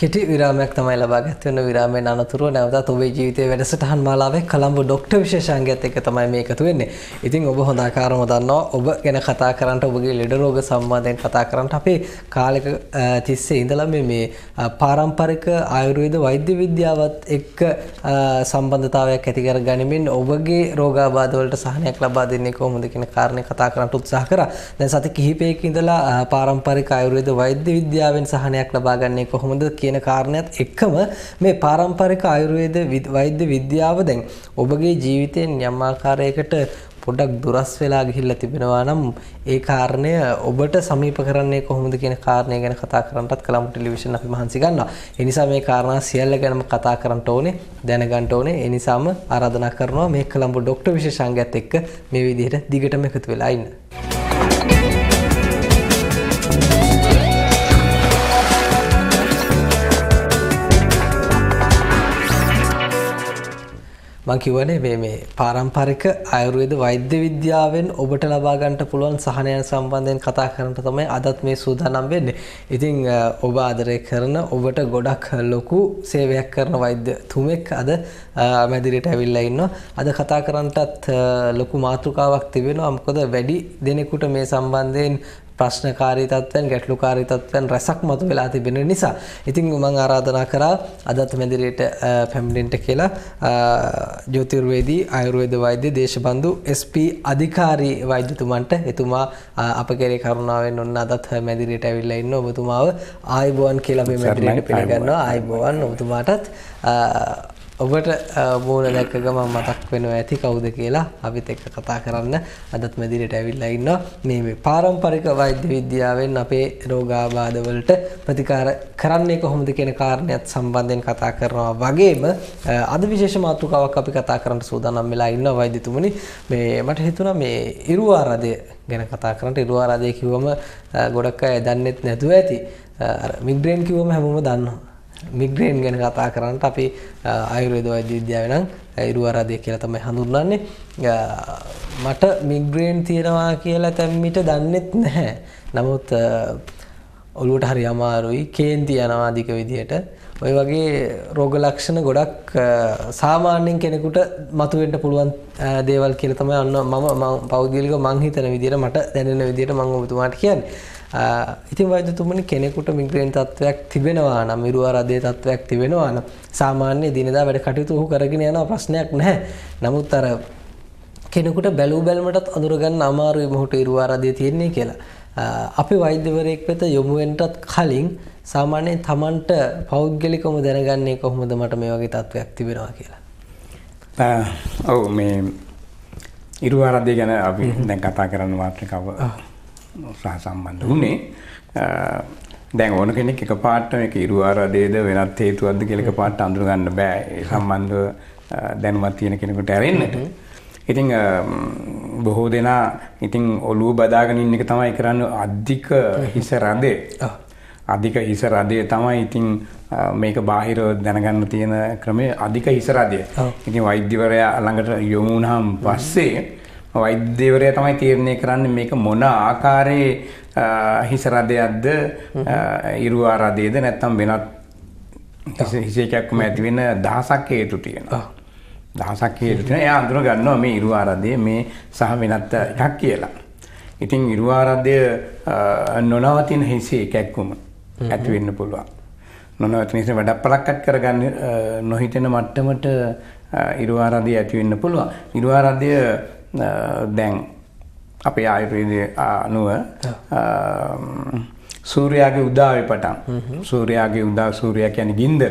කෙටි විරාමයක් තමයි ලබා ගත වෙන විරාමයෙන් අනතුරුව නැවතත් ඔබේ ජීවිතයේ වැඩසටහන් මාලාවේ කොළඹ ડોක්ටර් විශේෂාංගයත් එක්ක තමයි මේ එකතු වෙන්නේ. ඉතින් ඔබ හොඳ ආකාරව දන්නවා ඔබ ගැන කතා කරන්න ඔබගේ ලෙඩ රෝග සම්බන්ධයෙන් කතා කරන්න අපේ කාලෙක තිස්සේ ඉඳලා මේ පාරම්පරික ආයුර්වේද වෛද්‍ය විද්‍යාවත් එක්ක සම්බන්ධතාවයක් ඇති කර ගනිමින් ඔබගේ රෝගාබාධ වලට සහනයක් ලබා දෙන්නේ කොහොමද කියන කාරණේ කතා කරන්න උත්සාහ කරා. දැන් සති කිහිපයක ඉඳලා පාරම්පරික ආයුර්වේද වෛද්‍ය විද්‍යාවෙන් සහනයක් ලබා ගන්නේ කොහොමද කියන කාරණයක් එක්කම මේ පාරම්පරික ආයුර්වේද වෛද්‍ය විද්‍යාව දැන් ඔබගේ ජීවිතයෙන් යම් ආකාරයකට පොඩ්ඩක් දුරස් වෙලා ගිහිල්ලා තිබෙනවා නම් ඒ කාරණය ඔබට සමීප කරන්නේ කොහොමද කියන කාරණය ගැන කතා කරන්නත් කොළඹ ටෙලිවිෂන් අපි මහන්සි ගන්නවා. ඒ නිසා මේ කාරණා සියල්ල ගැනම කතා කරන්න ඕනේ, දැනගන්න ඕනේ. ඒ නිසාම ආරාධනා කරනවා මේ කොළඹ ડોක්ටර් විශේෂාංගයත් එක්ක මේ විදිහට දිගටම එකතු වෙලා ඉන්න. මම කියවනේ මේ පාරම්පරික ආයුර්වේද වෛද්‍ය විද්‍යාවෙන් ඔබට ලබා ගන්නට පුළුවන් සහනයන් සම්බන්ධයෙන් කතා කරන්න තමයි අදත් මේ සූදානම් වෙන්නේ. ඉතින් ඔබ ආදරය කරන ඔබට ගොඩක් ලොකු සේවයක් කරන වෛද්‍ය තුමෙක් අද මැදිරියට ඇවිල්ලා ඉන්නවා. අද කතා කරන්නටත් ලොකු මාතෘකාවක් තිබෙනවා. මොකද වැඩි දෙනෙකුට මේ සම්බන්ධයෙන් ප්‍රශ්නකාරී තත්ත්වයන් ගැටලුකාරී තත්ත්වයන් රැසක් මතුවලා තිබෙන නිසා ඉතින් මම ආරාධනා කරා අදත් මැදිරියට පැමිණෙන්න කියලා ජ්‍යොතිර්වේදී ආයුර්වේද වෛද්‍ය දේශබන්දු SP අධිකාරී වෛද්‍යතුමන්ට එතුමා අප කෙරේ කරුණාවෙන් ඔන්න අදත් මැදිරියට ඇවිල්ලා ඉන්න ඔබතුමාව ආයුබෝවන් කියලා මේ මැදිරියට පිළිගන්නවා. ආයුබෝවන් ඔබතුමාටත් ඔබට මූණ දැක්ක ගමන් මතක් වෙනවා ඇති කවුද කියලා අපිත් එක්ක කතා කරන්න අදත් මැදිරියට ඇවිල්ලා ඉන්නවා. මේ පාරම්පරික වෛද්‍ය විද්‍යාවෙන් අපේ රෝගාබාධ වලට ප්‍රතිකාර කරන්නේ කොහොමද කියන කාරණයක් සම්බන්ධයෙන් කතා කරනවා වගේම අද විශේෂ මාතෘකාවක් අපි කතා කරන්න සූදානම් වෙලා ඉන්නවා වෛද්‍යතුමනි. මේ මට හිතුණා මේ ඉරුආරාධය ගැන කතා කරන්න. ඉරුආරාධය කිව්වම ගොඩක් අය දන්නෙත් නැතුව ඇති. මිග්‍රේන් කිව්වම හැමෝම දන්නවා. මිග්‍රේන් ගැන කතා කරන්නට අපි ආයුර්වේද වෛද්‍ය විද්‍යාවේ නම් ඉරුආරාධය කියලා තමයි හඳුන්වන්නේ. මට මිග්‍රේන් තියෙනවා කියලා තැම්මිට දන්නෙත් නැහැ. නමුත් ඔළුවට හරි අමාරුයි, කේන්ති යනවා අධික විදියට. ඔය වගේ රෝග ලක්ෂණ ගොඩක් සාමාන්‍යයෙන් කෙනෙකුට මතුවෙන්න පුළුවන් දේවල් කියලා තමයි මම පෞද්ගලිකව මං හිතන විදියට මට දැනෙන විදියට මම ඔබතුමාට කියන්නේ. ඉතින් වෛද්‍යතුමනි කෙනෙකුට මිග්‍රේන් තත්ත්වයක් තිබෙනවා නම් ඉරුආරාධයේ තත්ත්වයක් තිබෙනවා නම් සාමාන්‍ය දිනදා වැඩ කටයුතු ඔහු කරගෙන යනවා ප්‍රශ්නයක් නැහැ. නමුත් අර කෙනෙකුට බැලූ බැලමටත් අඳුර ගන්න අමාරුයි මොහොත ඉරුආරාධය තියෙන්නේ කියලා. අපි වෛද්‍යවරයෙක් වෙත යොමු වෙන්නටත් කලින් සාමාන්‍යයෙන් Tamanට පෞද්ගලිකවම දැනගන්නේ කොහොමද මට මේ වගේ තත්ත්වයක් තිබෙනවා කියලා. ඔව් මේ ඉරුආරාධය ගැන අපි දැන් කතා කරන්න මාත්‍රිකාව සම්බන්ධ වුණේ. දැන් ඕන කෙනෙක් එකපාරට මේක ඉරුආරාධයේද වෙනත් හේතුවක්ද කියලා එකපාරට අඳුර ගන්න බෑ. ඒ සම්බන්ධව දැනුමක් තියෙන කෙනෙකුට ඇරෙන්නට. ඉතින් බොහෝ දෙනා ඉතින් ඔළුව බදාගෙන ඉන්න එක තමයි කරන්නේ අධික හිස රදේ. අධික හිස රදේ තමයි ඉතින් මේක බාහිරව දැනගන්න තියෙන ක්‍රමය අධික හිස රදය. ඉතින් වෛද්‍යවරයා ළඟට යොමු වුණාම පස්සේ වෛද්‍යවරයා තමයි තීරණය කරන්නේ මේක මොන ආකාරයේ හිස රදයක්ද ඉරුආරාධයේද නැත්නම් වෙනත් හිසේකක්ම ඇති වෙන දහසක් හේතු තියෙනවා. දහසක් හේතු තියෙනවා. එයා අඳුර ගන්නවා මේ ඉරුආරාධය මේ සහ වෙනත් එකක් කියලා. ඉතින් ඉරුආරාධය නොනවතින හිසේ කැක්කුම ඇති වෙන්න පුළුවන්. නොනවතින හිසේ වැඩපලක්කත් කරගන්න නොහිතෙන මට්ටමට ඉරුආරාධය ඇති වෙන්න පුළුවන්. ඉරුආරාධය දැන් අපේ ආයුර්වේදයේ අනුව සූර්යාගේ උදාවේ පටන් සූර්යාගේ උදා සූර්යා කියන්නේ ගින්දර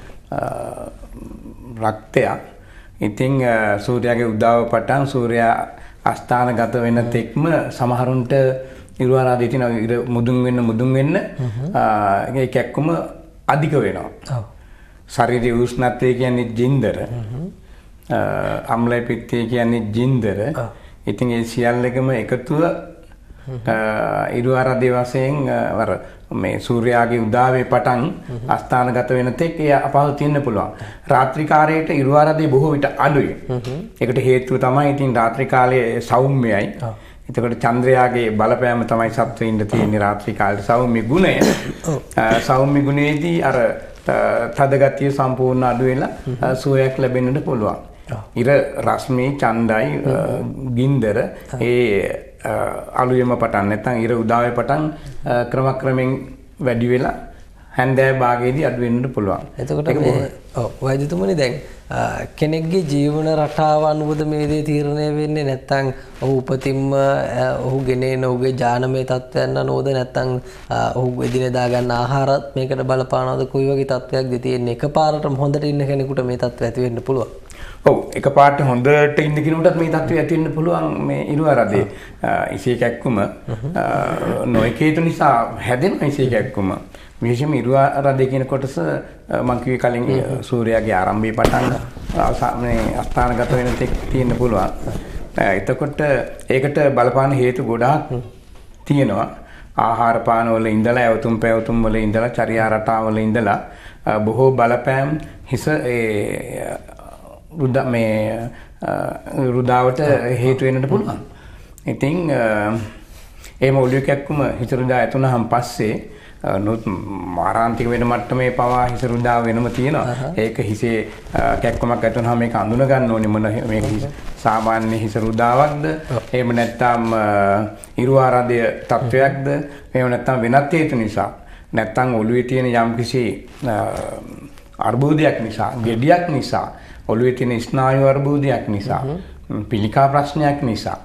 රක්තයක්. ඉතින් සූර්යාගේ උදාව පටන් සූර්යා අස්ථානගත වෙන තෙක්ම සමහරුන්ට ඉරුආරාධය තියෙන මුදුන් වෙන්න ඒ කැක්කුම අධික වෙනවා. ශරීරයේ උෂ්ණත්වය කියන්නේ ජින්දර. අම්ලය පිත්තය කියන්නේ ජින්දර. ඉතින් ඒ සියල්ලකම එකතුව ඉරුආරාධය වශයෙන් මේ සූර්යාගේ උදාවේ පටන් අස්ථානගත වෙන තෙක් ඒ අපහසු තියෙන්න පුළුවන්. රාත්‍රී කාලයට ඉරුආරාධය බොහෝ විට අඩුයි. ඒකට හේතුව තමයි ඉතින් රාත්‍රී කාලයේ සෞම්‍යයි. එතකොට චන්ද්‍රයාගේ බලපෑම තමයි සත්වයින්ට තියෙන රාත්‍රී කාලේ සෞම්‍ය ගුණය. සෞම්‍ය ගුණයේදී අර තද ගතිය සම්පූර්ණ අඩු වෙලා සුවයක් ලැබෙන්නට පුළුවන්. ඉර රශ්මී ඡන්දයි ගින්දර අලුයම පටන් නැත්නම් ඉර උදාවේ පටන් ක්‍රමක්‍රමෙන් වැඩි වෙලා හැන්දෑ භාගයේදී අඩු වෙන්නට පුළුවන්. එතකොට මේ වෛද්‍යතුමනි දැන් කෙනෙක්ගේ ජීවන රටාව අනුවද මේ දේ තීරණය වෙන්නේ නැත්නම් ඔහු උපතින්ම ඔහු ගෙනෙන ඔහුගේ ජානමය තත්ත්වයන් අනුවද නැත්නම් ඔහු එදිනෙදා ගන්න ආහාරත් මේකට බලපානවද කොයි වගේ තත්ත්වයක්ද තියෙන්නේ එකපාරටම හොඳට ඉන්න කෙනෙකුට මේ තත්ත්වය ඇති වෙන්න පුළුවන්. ඔව් එකපාරට හොඳට ඉන්න කෙනෙකුටත් මේ තත්ත්වය ඇති වෙන්න පුළුවන් මේ ඉරුවරදේ ඉසේ කැක්කුම නොයකේතු නිසා හැදෙන ඉසේ කැක්කුම විශේෂයෙන්ම ඉරුවරදේ කියන කොටස මම කිව්වේ කලින් සූර්යාගේ ආරම්භයේ පටන් මේ අස්ථානගත වෙන තෙක් තියෙන්න පුළුවන්. එතකොට ඒකට බලපාන හේතු ගොඩාක් තියෙනවා. ආහාර පාන වල ඉඳලා ඇවතුම් පැවතුම් වල ඉඳලා චර්යා රටාව වල ඉඳලා බොහෝ බලපෑම් හිස රුදාවට හේතු වෙන්නට පුළුවන්. ඉතින් එහෙම ඔළුවේ කැක්කුම හිස රුදා ඇතුණාන් පස්සේ මාරාන්තික වෙන මට්ටමේ පවා හිස රුදා වෙනම තියෙනවා. ඒක හිසේ කැක්කුමක් ඇතුණාම මේක අඳුන ගන්න ඕනේ මොන මේක සාමාන්‍ය හිස රුදාවක්ද එහෙම නැත්නම් ඉරුආරාදය තත්වයක්ද එහෙම නැත්නම් වෙනත් හේතු නිසා නැත්නම් ඔළුවේ තියෙන යම්කිසි අර්බුදයක් නිසා ගෙඩියක් නිසා ඔළුවේ තියෙන ස්නායු අර්බුදයක් නිසා පිළිකා ප්‍රශ්නයක් නිසා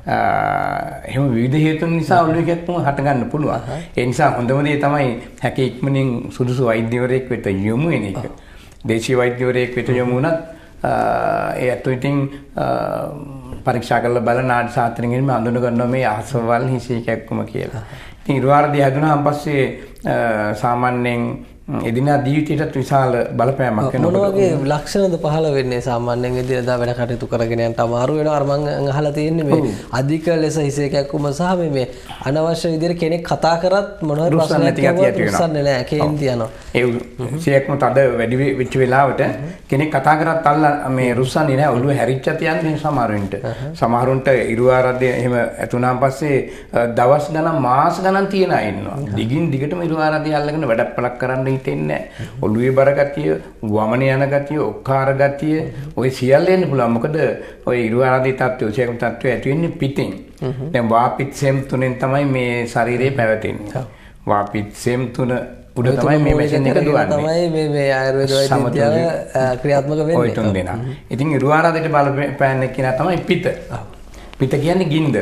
එහෙම විවිධ හේතුන් නිසා ඔළුවේ කැක්කුම හට ගන්න පුළුවන්. ඒ නිසා හොඳම දේ තමයි හැකි ඉක්මනින් සුදුසු වෛද්‍යවරයෙක් වෙත යොමු වෙන එක. දේශීය වෛද්‍යවරයෙක් වෙත යොමු වුණත් ඒ අතෝ ඉතින් පරීක්ෂා කරලා බලන නාඩි ශාස්ත්‍රඥයින් අඳුන ගන්නවා මේ අහසවල් හිසේ කැක්කුම කියලා. ඉතින් ඉරුවාරදී හැදුනාන් පස්සේ සාමාන්‍යයෙන් එදිනා ජීවිතයටත් විශාල බලපෑමක් වෙනවා. මොන වගේ ලක්ෂණද පහළ වෙන්නේ සාමාන්‍යයෙන් එදිනදා වැඩ කටයුතු කරගෙන යන්න අමාරු වෙනවා. අර මම අහලා තියෙන්නේ මේ අධික ලෙස හිසේ කැක්කුම සහ මේ අනවශ්‍ය විදිහට කෙනෙක් කතා කරත් මොනවද ප්‍රශ්නයක් තියෙන්නේ නැහැ. කේන්ති යනවා. ඒ සියක්ම තද වැඩි වෙච්ච වෙලාවට කෙනෙක් කතා කරත් අල්ල මේ රුස්සන්නේ නැහැ. ඔළුව හැරිච්ච තියන්නේ සමහරුන්ට. සමහරුන්ට ඉරුආරාදේ එහෙම ඇතුණාන් පස්සේ දවස් ගණන් මාස ගණන් තියන අය ඉන්නවා. දිගින් දිගටම ඉරුආරාදේ අල්ලගෙන වැඩපලක් කරන්න හිතෙන්නේ ඔළුවේ බර ගතිය, වමන යන ගතිය, ඔක්කාර ගතිය, ඔය සියල්ල එන්න පුළුවන්. මොකද ඔය ඉරුආරාදී තත්ත්වය, ඔසේකම තත්ත්වය ඇති වෙන්නේ පිටින්. දැන් වාපිත් සෙම් තුනෙන් තමයි මේ ශරීරය පැවතෙන්නේ. වාපිත් සෙම් තුන උඩ තමයි මේ මැෂින් එක දුවන්නේ. තමයි මේ ආයුර්වේද වෛද්‍යව ක්‍රියාත්මක වෙන්නේ. ඔය තුන් දෙනා. ඉතින් ඉරුආරාදේට බලපෑන කෙනා තමයි පිත. පිත කියන්නේ ගින්දර.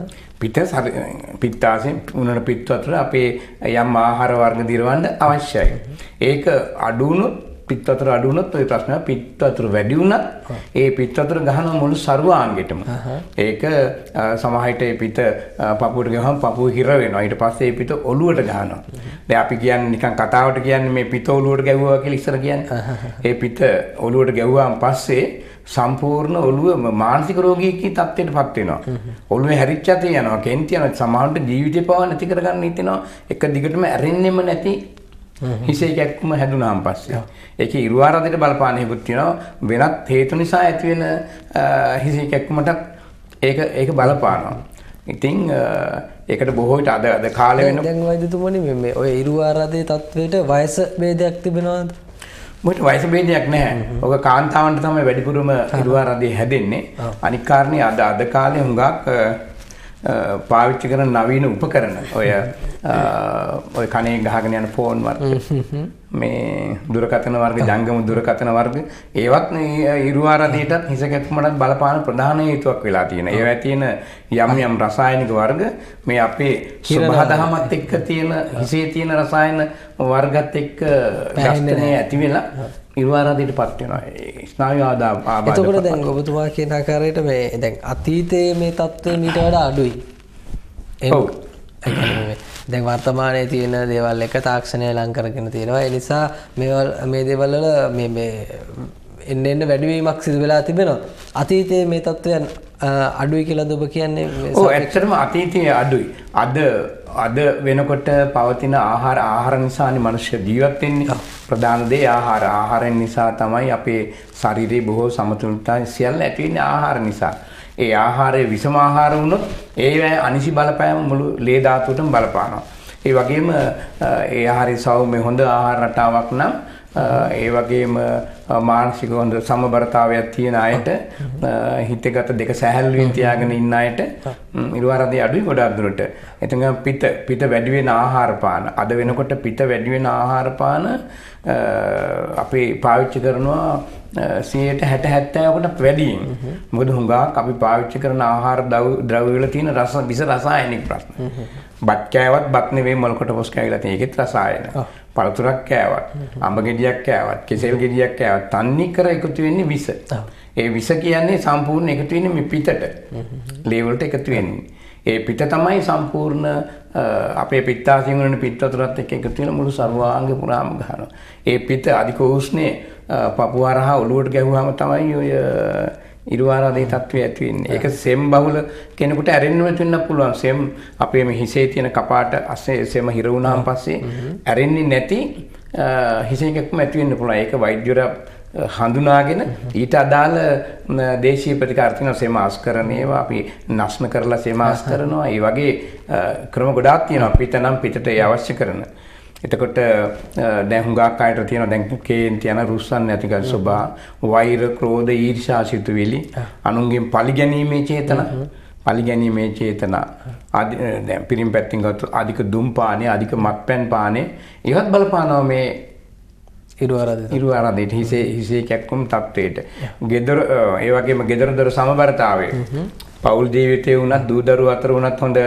පිත්තාසෙන් උනන පිත්ත අතර අපේ යම් ආහාර වර්ග දිරවන්න අවශ්‍යයි. ඒක අඩු වුණොත් පිත්ත අතර අඩු වුණොත් ওই ප්‍රශ්නය පිත්ත අතර වැඩි වුණත් ඒ පිත්ත අතර ගහන මුළු සර්වාංගෙටම. ඒක සමහරවිට ඒ පිට පපුවට ගහම පපුව හිර වෙනවා. ඊට පස්සේ ඒ පිට ඔළුවට ගහනවා. දැන් අපි කියන්නේ නිකන් කතාවට කියන්නේ මේ පිට ඔළුවට ගැව්වා කියලා ඉස්සර කියන්නේ. ඒ පිට ඔළුවට ගැව්වාන් පස්සේ සම්පූර්ණ ඔළුව මානසික රෝගීකී තත්ත්වයටපත් වෙනවා. ඔළුවේ හැරිච්ච ඇති යනවා, කේන්ති යනවා, සමහරවිට ජීවිතේ පවා නැති කරගන්න හිතෙනවා. එක දිගටම ඇරෙන්නෙම නැති හිසේ කැක්කුම හැදුනාන් පස්සේ. ඒකේ ඉරුආරාදේට බලපාන හේතුත් තියෙනවා. වෙනත් හේතු නිසා ඇති වෙන හිසේ කැක්කුමට ඒක බලපානවා. ඉතින් ඒකට බොහෝ විට අද කාලේ වෙන දැන් වෛද්‍යතුමනි මේ ඔය ඉරුආරාදේ තත්ත්වයට වයස භේදයක් තිබෙනවද? මොකද වයස ભેදයක් නැහැ. ඔක කාන්තාවන්ට තමයි වැඩිපුරම ඉරුආරාදේ හැදෙන්නේ. අනික් කාරණේ අද කාලේ හුඟක් පාවිච්චි කරන නවීන උපකරණ ඔය කණේ ගහගෙන යන ෆෝන් වර්ග මේ දුරකථන වර්ග ජංගම දුරකථන වර්ග ඒවත් ඉරුආරාදේටත් හිස කැක්කුමටත් බලපාන ප්‍රධාන හේතුවක් වෙලා තියෙනවා. ඒවා තියෙන යම් රසායනික වර්ග මේ අපේ සබහාදහමත් එක්ක තියෙන හිසේ තියෙන රසායන වර්ගත් එක්ක ගස්තනේ ඇති වෙලා ඉරුආරාදේටපත් වෙනවා. ස්නායු ආබාධ. එතකොට දැන් ඔබතුමා කියන ආකාරයට මේ දැන් අතීතයේ මේ තත්ත්වය මීට වඩා අඩුයි. ඔව්. දැන් වර්තමානයේ තියෙන දේවල් එක තාක්ෂණය ලං කරගෙන තියෙනවා. ඒ නිසා මේ දේවල් වල මේ එන්න වැඩිවීමක් සිදු වෙලා තිබෙනවා. අතීතයේ මේ තත්ත්වයන් අඩුයි කියලාද ඔබ කියන්නේ? ඔව් ඇත්තටම අතීතයේ අඩුයි. අද වෙනකොට පවතින ආහාර නිසානේ මිනිස්සු ජීවත් වෙන්නේ. ප්‍රධාන දේ ආහාරයෙන් නිසා තමයි අපේ ශරීරයේ බොහෝ සමතුලිතතාවය සියල්ල ඇති වෙන්නේ ආහාර නිසා. ඒ ආහාරයේ විසම ආහාර වුණොත් ඒ අනිසි බලපෑම මුළු ලේ ධාතුවටම බලපානවා. ඒ වගේම ඒ ආහාරයේ සෞම්‍ය හොඳ ආහාර රටාවක් නම් ඒ වගේම මානසික හොඳ සමබරතාවයක් තියෙන අයට හිතගත දෙක සැහැල්ලුවෙන් තියාගෙන ඉන්න අයට ඉරුවාරදේ අඩුයි ගොඩක් දුරට. එතන පිට වැඩි වෙන ආහාර පාන. අද වෙනකොට පිට වැඩි වෙන ආහාර පාන අපි පාවිච්චි කරනවා 60-70කට වැඩියෙන්. මොකද හුඟක් අපි පාවිච්චි කරන ආහාර ද්‍රව්‍ය වල තියෙන විස රසායනික ප්‍රශ්න. බත් කෑවත් බත් නෙවෙයි මොලකට පොස් කෑවිලා තියෙන. ඒකෙත් රසායන. පළතුරක් කෑවත්, අඹ ගෙඩියක් කෑවත්, කෙසෙල් ගෙඩියක් කෑවත් තන්නේ කර එකතු වෙන්නේ විස. ඒ විස කියන්නේ සම්පූර්ණ එකතු වෙන්නේ මේ පිටට. ලේ වලට එකතු වෙන්නේ. ඒ පිට තමයි සම්පූර්ණ අපේ පිත්තාශයෙන් වන පිත්ත වතුරත් එක්ක එකතු වෙන මුළු සර්වාංග පුරාම ගන්නවා. ඒ පිට අධික උෂ්ණේ පපුව හරහා ඔළුවට ගැහුවාම තමයි ඔය ඉරුවාරාදේ තත්ත්වය ඇති වෙන්නේ. ඒක සෙම් බහුල කෙනෙකුට ඇරෙන්න වෙන්න පුළුවන්. සෙම් අපේ මේ හිසේ තියෙන කපාට අස්සේ සෙම හිර වුණාන් පස්සේ ඇරෙන්නේ නැති හිසේකක්ම ඇති වෙන්න පුළුවන්. ඒක වෛද්‍යවරයා හඳුනාගෙන ඊට අදාළ දේශීය ප්‍රතිකාර තියෙනවා. සෙමාස් කරන ඒවා අපි නස්න කරලා සෙමාස් කරනවා. ඒ වගේ ක්‍රම ගොඩාක් තියෙනවා. පිට නම් පිටට ඒ අවශ්‍ය කරන. එතකොට දැන් හුඟක් අයට තියෙනවා දැන් කේන්ති යන රුස්සන් නැතිකල් ස්වභාව, වෛර, ක්‍රෝධ, ඊර්ෂ්‍යා සිතුවිලි, අනුන්ගෙන් පරිගැනීමේ චේතන, පරිගැනීමේ චේතන දැන් පිරිම් පැත්තෙන් ගත්තොත් අධික දුම් පානේ, අධික මත්පැන් පානේ ඒවත් බලපානවා මේ ඉරුවාරාදේට හිසේ කැක්කුම් තත්වයට. ගෙදර ඒ වගේම ගෙදරදොර සමබරතාවය. පෞල් ජීවිතේ වුණත් දූ දරුවෝ අතර වුණත් හොඳ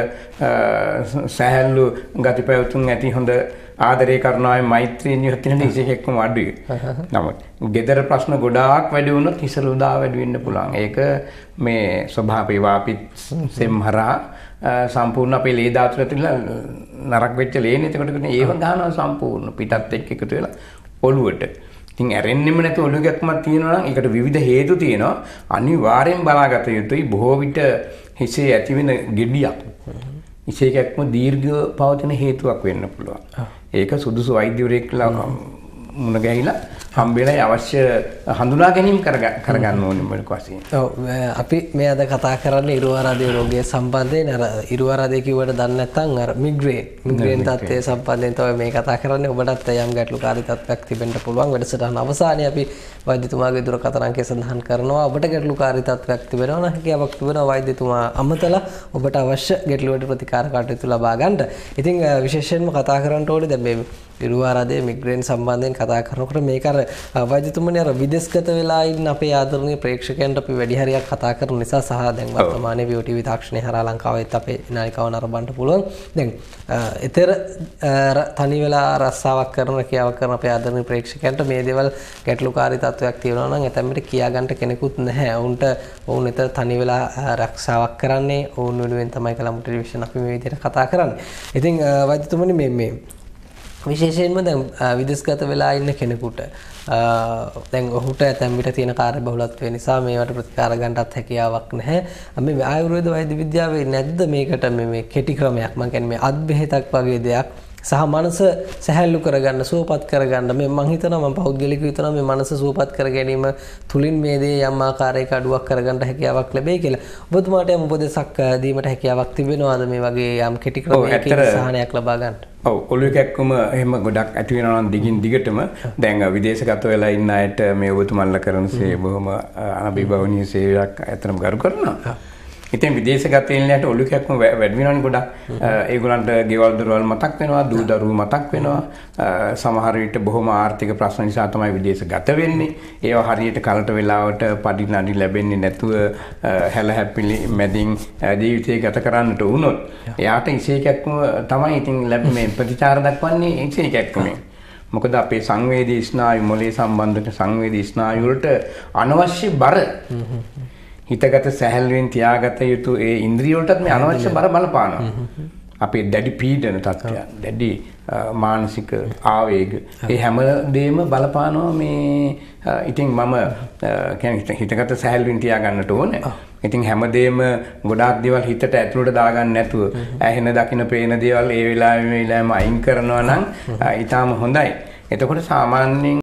සැහැල්ලු ගති පැවතුම් ඇති හොඳ ආදරය කරනවායි මෛත්‍රියෙන් යුක්ත වෙන හිසේ කැක්කුම් අඩුයි. නමුත් ගෙදර ප්‍රශ්න ගොඩාක් වැඩි වුණොත් හිස රුදා වැඩි වෙන්න පුළුවන්. ඒක මේ ස්වභාවයේ වාපිත් සෙම්හරා සම්පූර්ණ අපේ ලේ ධාතු ඇතුළේ නරක වෙච්ච ලේනේ. එතකොට ඒව ගන්නවා සම්පූර්ණ පිටත් එක්ක එකතු වෙලා ඔළුවට. ඉතින් ඇරෙන්නෙම නැති ඔළුව ගැක්මක් තියෙනවා නම් ඒකට විවිධ හේතු තියෙනවා. අනිවාර්යෙන් බලාගත යුතුයි. බොහෝ විට හිසේ ඇතිවෙන ගෙඩියක් හිසේ ගැක්ම දීර්ඝ පවතින හේතුවක් වෙන්න පුළුවන්. ඒක සුදුසු වෛද්‍යවරයෙක්ලා මුණ ගැහිලා හම්බෙලා අවශ්‍ය හඳුනා ගැනීම කරගන්න ඕනේ මොකක් වශයෙන්. ඔව් අපි මේ අද කතා කරන්නේ ඉරුවාරාදේ රෝගය සම්බන්ධයෙන් අර ඉරුවාරාදේ කිව්වට දන්නේ නැත්නම් අර මිග්‍රේන් තත්ත්වය සම්බන්ධයෙන් තමයි මේ කතා කරන්නේ. ඔබටත් යම් ගැටලුකාරී තත්ත්වයක් තිබෙන්න පුළුවන්. වැඩසටහන අවසානයේ අපි වෛද්‍යතුමාගේ දුරකථන අංකය සඳහන් කරනවා. ඔබට ගැටලුකාරී තත්ත්වයක් තිබෙනවා නම් හැකියාවක් තිබෙනවා වෛද්‍යතුමා අමතලා ඔබට අවශ්‍ය ගැටලුවට ප්‍රතිකාර කටයුතු ලබා ගන්නට. ඉතින් විශේෂයෙන්ම කතා කරන්න ඕනේ දැන් මේ ඉරුවාරාදේ මිග්‍රේන් සම්බන්ධයෙන් කතා කරනකොට මේක අර වෛද්‍යතුමනි අර විදේශගත වෙලා ඉන්න අපේ ආදරණීය ප්‍රේක්ෂකයන්ට අපි වැඩි හරියක් කතා කරන නිසා සහ දැන් වර්තමානයේ VOTV තාක්ෂණය හරහා ලංකාවෙත් අපේ නාලිකාව නරඹන්න පුළුවන්. දැන් ඊතර තනි වෙලා රස්සාවක් කරන ක්‍රියාවක් කරන අපේ ආදරණීය ප්‍රේක්ෂකයන්ට මේ දේවල් ගැටලුකාරී තත්වයක් තියෙනවා නම් එතැම්මට කියා ගන්න කෙනෙකුත් නැහැ. ඔවුන් ඊතර තනි වෙලා රක්ෂාවක් කරන්නේ ඔවුන් වෙනුවෙන් තමයි කලමු ටෙලිවිෂන් අපි මේ විදිහට කතා කරන්නේ. ඉතින් වෛද්‍යතුමනි මේ විශේෂයෙන්ම දැන් විදේශගත වෙලා ඉන්න කෙනෙකුට දැන් ඔහුට ඇතැම් විට තියෙන කාර්යබහුලත්වය නිසා මේවට ප්‍රතිකාර ගන්නටත් හැකියාවක් නැහැ. මේ ආයුර්වේද වෛද්‍ය විද්‍යාවේ නැද්ද මේකට මේ කෙටි ක්‍රමයක්? මම කියන්නේ මේ අත් බෙහෙතක් වගේ දෙයක් සහ මනස සැහැල්ලු කරගන්න, සුවපත් කරගන්න. මම හිතනවා මම පෞද්ගලිකව හිතනවා මේ මනස සුවපත් කර ගැනීම තුලින් මේ දේ යම් ආකාරයක අඩුවක් කරගන්න හැකියාවක් ලැබෙයි කියලා. ඔබතුමාට යම් උපදේශක් දීමට හැකියාවක් තිබෙනවද මේ වගේ යම් කෙටි ක්‍රමයකින් සහනයක් ලබා ගන්න? ඔව් ඔළුව කැක්කුම එහෙම ගොඩක් ඇති වෙනවා නම් දිගින් දිගටම දැන් විදේශගත වෙලා ඉන්න අයට මේ ඔබතුමන්ලා කරන බොහොම අනබිබවනීය සේවයක් ඇත්තටම ගරු කරනවා. ඉතින් විදේශගත වෙනලට ඔළුව කැක්කුම වැඩි වෙනවනේ ගොඩක්. ඒගොල්ලන්ට ගෙවල් දොරවල් මතක් වෙනවා, දූ දරුවෝ මතක් වෙනවා. සමහර විට බොහොම ආර්ථික ප්‍රශ්න නිසා තමයි විදේශගත වෙන්නේ. ඒවා හරියට කලට වෙලාවට පඩි නඩි ලැබෙන්නේ නැතුව හැල හැපිලි මැදින් ජීවිතය ගත කරන්නට වුණොත් එයාට ඉසේ කැක්කුම තමයි ඉතින් මේ ප්‍රතිචාර දක්වන්නේ ඉසේ කැක්කුමෙන්. මොකද අපේ සංවේදී ස්නායු මොළේ සම්බන්ධ සංවේදී ස්නායු වලට අනවශ්‍ය බර හිතගත සැහැල්ලුවෙන් තියාගත යුතු ඒ ඉන්ද්‍රිය වලටත් මේ අනවශ්‍ය බර බලපානවා. අපේ දැඩි පීඩන තත්ත්වයන්, දැඩි මානසික ආවේග, ඒ හැම දෙයක්ම බලපානවා මේ. ඉතින් මම කියන්නේ හිතගත සැහැල්ලුවෙන් තියාගන්නට ඕනේ. ඉතින් හැමදේම ගොඩාක් දේවල් හිතට ඇතුළට දාගන්න නැතුව ඇහෙන දකින පේන දේවල් ඒ වෙලාවෙම අයින් කරනවා නම් ඊටාම හොඳයි. එතකොට සාමාන්‍යයෙන්